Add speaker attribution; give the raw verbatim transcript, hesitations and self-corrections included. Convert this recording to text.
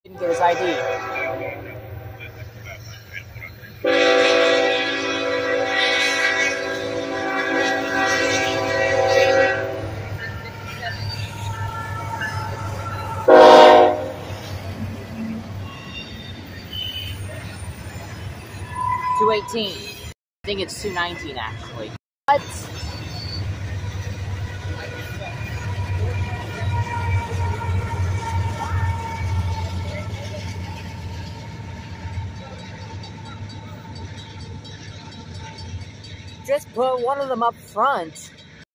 Speaker 1: Didn't get his I D. two eighteen. I think it's two nineteen actually. What? Just put one of them up front.